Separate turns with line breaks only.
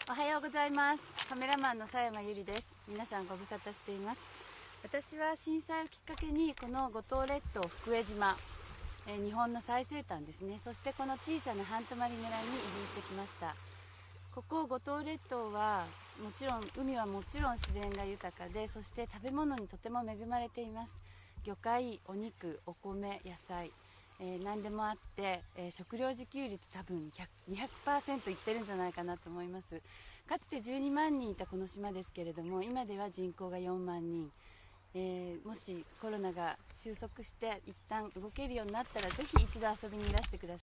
おはようございます。カメラマンの佐山ゆりです。皆さんご無沙汰しています。私は震災をきっかけにこの五島列島福江島、日本の最西端ですね、そしてこの小さな半泊村に移住してきました。ここ五島列島はもちろん海はもちろん自然が豊かで、そして食べ物にとても恵まれています。魚介、お肉、お米、野菜、何でもあって、食料自給率多分200% いってるんじゃないかなと思います。かつて12万人いたこの島ですけれども、今では人口が4万人。もしコロナが収束して一旦動けるようになったら、ぜひ一度遊びにいらしてください。